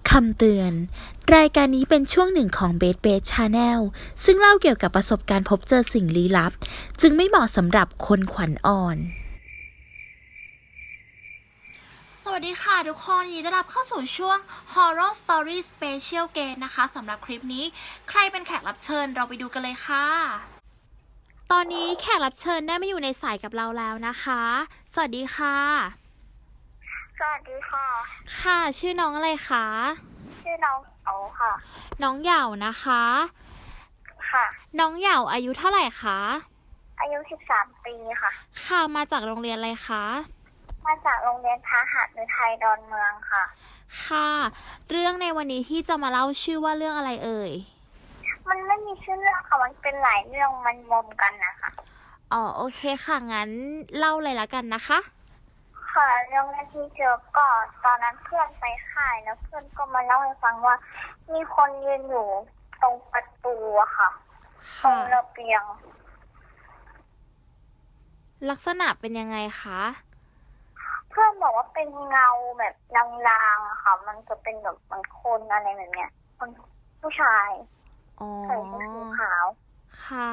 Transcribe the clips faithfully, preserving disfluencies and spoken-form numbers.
คำเตือนรายการนี้เป็นช่วงหนึ่งของ Best Best Channel ซึ่งเล่าเกี่ยวกับประสบการณ์พบเจอสิ่งลี้ลับจึงไม่เหมาะสำหรับคนขวัญอ่อนสวัสดีค่ะทุกคนยินดีต้อนรับเข้าสู่ช่วง Horror Story Special Guest นะคะสำหรับคลิปนี้ใครเป็นแขกรับเชิญเราไปดูกันเลยค่ะตอนนี้แขกรับเชิญได้มาอยู่ในสายกับเราแล้วนะคะสวัสดีค่ะสวัสดีค่ะค่ะชื่อน้องอะไรคะชื่อน้องเหยาค่ะน้องเหยานะคะค่ะน้องเหยาอายุเท่าไหร่คะอายุสิบสามปีค่ะค่ะมาจากโรงเรียนอะไรคะมาจากโรงเรียนทหารในไทยดอนเมืองค่ะค่ะเรื่องในวันนี้ที่จะมาเล่าชื่อว่าเรื่องอะไรเอ่ยมันไม่มีชื่อเรื่องค่ะมันเป็นหลายเรื่องมันรวมกันนะคะอ๋อโอเคค่ะงั้นเล่าเลยละกันนะคะค่ะเรื่องแรกที่เจอก็ตอนนั้นเพื่อนไปค่ายแล้วเพื่อนก็มาเล่าให้ฟังว่ามีคนยืนอยู่ตรงประตูอะค่ะตรงระเบียงลักษณะเป็นยังไงคะเพื่อนบอกว่าเป็นเงาแบบลางๆค่ะมันจะเป็นแบบเหมือนคนอะไรแบบเนี้ยคนผู้ชายใส่ชุดสีขาวค่ะ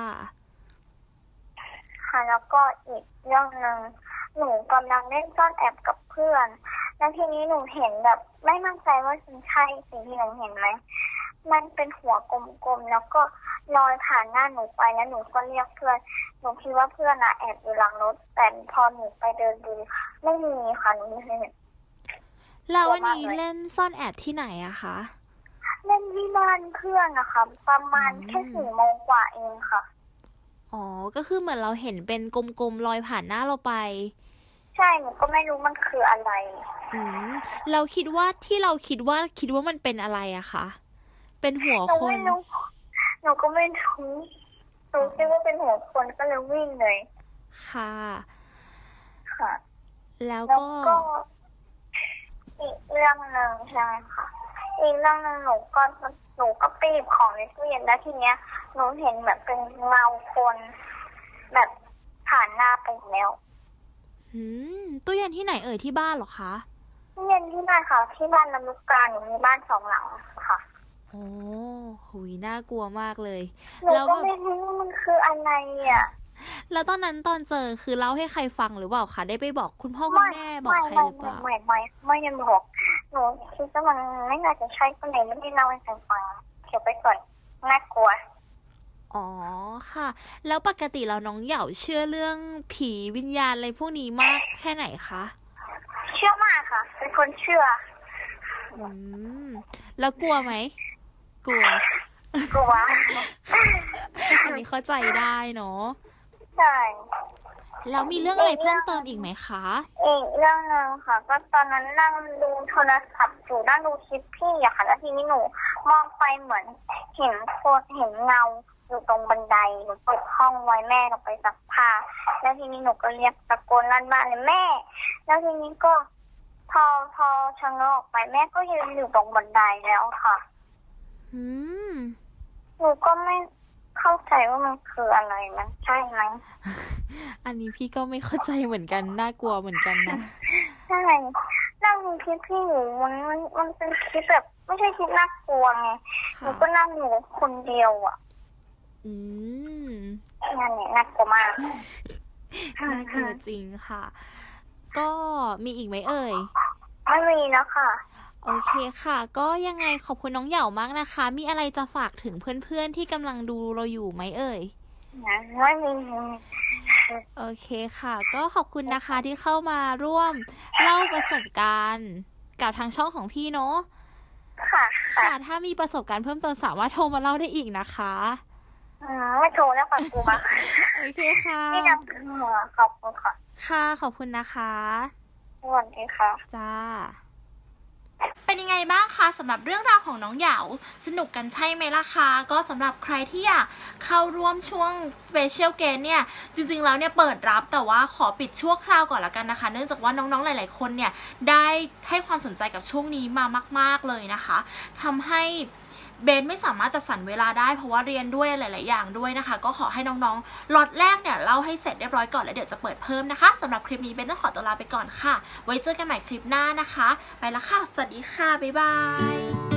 ค่ะแล้วก็อีกเรื่องนึงหนูกำลังเล่นซ่อนแอบกับเพื่อนแล้วทีนี้หนูเห็นแบบไม่มั่นใจว่ามันใช่สิ่งที่หนูเห็นไหมมันเป็นหัวกลมๆแล้วก็ลอยผ่านหน้าหนูไปแล้วหนูก็เรียกเพื่อนหนูคิดว่าเพื่อนอะแอบอยู่หลังรถแต่พอหนูไปเดินดูไม่มีค่ะหนูไม่เห็นแล้ววันนี้เล่นซ่อนแอบที่ไหนอะคะเล่นที่บ้านเพื่อนนะคะประมาณแค่สี่โมงกว่าเองค่ะอ๋อก็คือเหมือนเราเห็นเป็นกลมๆลอยผ่านหน้าเราไปใช่หนูก็ไม่รู้มันคืออะไรอืมเราคิดว่าที่เราคิดว่าคิดว่ามันเป็นอะไรอะคะเป็นหัวคนหนูไม่รู้หนูก็ไม่รู้หนูคิดว่าเป็นหัวคนก็เลยวิ่งเลยค่ะค่ะแล้วก็อีกเรื่องหนึ่งใช่ไหมคะอีกเรื่องหนึ่งหนูก็หนูก็ปีบของในตู้เย็นแล้วทีเนี้ยหนูเห็นแบบเป็นเงาคนแบบผ่านหน้าไปแล้วอืมตู้เย็นที่ไหนเอ่ยที่บ้านหรอคะตู้เย็นที่บ้านค่ะที่บ้านลำลูกกาหนูมีบ้านสองหลังค่ะโอ้หุยน่ากลัวมากเลยหนูก็ไม่รู้มันคืออะไรอ่ะแล้วตอนนั้นตอนเจอคือเล่าให้ใครฟังหรือเปล่าคะได้ไปบอกคุณพ่อคุณแม่บอกใครหรือเปล่าไม่ไม่ไม่ไม่ยังบอกหนูคิดว่ามันไม่น่าจะใช่คนไหนไม่ได้เล่าให้ใครฟังเก็บไปก่อนน่ากลัวอ๋อค่ะแล้วปกติเราน้องเหยาเชื่อเรื่องผีวิญญาณอะไรพวกนี้มากแค่ไหนคะเชื่อมากค่ะเป็นคนเชื่ออืมแล้วกลัวไหมกลัวกลัวอันนี้เข้าใจได้เนาะใช่แล้วมีเรื่องอะไรเพิ่มเติมอีกไหมคะอีกเรื่องนึงค่ะก็ตอนนั้นนั่งดูโทรศัพท์อยู่นั่งดูคลิปพี่อะค่ะแล้วทีนี้หนูมองไปเหมือนเห็นโคตรเห็นเงาอยู่ตรงบันไดหนูเปิดห้องไว้แม่ลงไปซักผ้าแล้วทีนี้หนูก็เรียกตะโกนลั่นบ้านเลยแม่แล้วทีนี้ก็พอพอชะเง้อออกไปแม่ก็ยืนอยู่ตรงบันไดแล้วค่ะอืมหนูก็ไม่เข้าใจว่ามันคืออะไรมันใช่ไหมอันนี้พี่ก็ไม่เข้าใจเหมือนกันน่ากลัวเหมือนกันนะใช่นั่งดูคลิปพี่อยู่มันมันมันเป็นคลิปแบบไม่ใช่คลิปน่ากลัวไงหนูก็นั่งอยู่คนเดียวอ่ะอืมงานนี้น่ากลัวมากน่ากลัวจริงค่ะก็มีอีกไหมเอ่ยไม่มีแล้วค่ะโอเคค่ะก็ยังไงขอบคุณน้องเหยามากนะคะมีอะไรจะฝากถึงเพื่อนๆที่กำลังดูเราอยู่ไหมเอ่ยไม่มีโอเคค่ะก็ขอบคุณนะคะที่เข้ามาร่วมเล่าประสบการณ์กับทางช่องของพี่เนาะค่ะค่ะถ้ามีประสบการณ์เพิ่มเติมสามารถโทรมาเล่าได้อีกนะคะไม่โทรแล้วค่ะกูมาโอเคค่ะที่นำขอบคุณค่ะค่ะขอบคุณนะคะสวัสดีค่ะจ้าเป็นยังไงบ้างคะสำหรับเรื่องราวของน้องเหยาสนุกกันใช่ไหมล่ะคะก็สำหรับใครที่อยากเข้าร่วมช่วง Special Guest เนี่ยจริงๆแล้วเนี่ยเปิดรับแต่ว่าขอปิดชั่วคราวก่อนละกันนะคะเนื่องจากว่าน้องๆหลายๆคนเนี่ยได้ให้ความสนใจกับช่วงนี้มามากๆเลยนะคะทำให้เบนไม่สามารถจัดสรรเวลาได้เพราะว่าเรียนด้วยหลายๆอย่างด้วยนะคะก็ขอให้น้องๆล็อตแรกเนี่ยเล่าให้เสร็จเรียบร้อยก่อนแล้วเดี๋ยวจะเปิดเพิ่มนะคะสำหรับคลิปนี้เบนต้องขอตัวลาไปก่อนค่ะไว้เจอกันใหม่คลิปหน้านะคะไปละค่ะสวัสดีค่ะบ๊ายบาย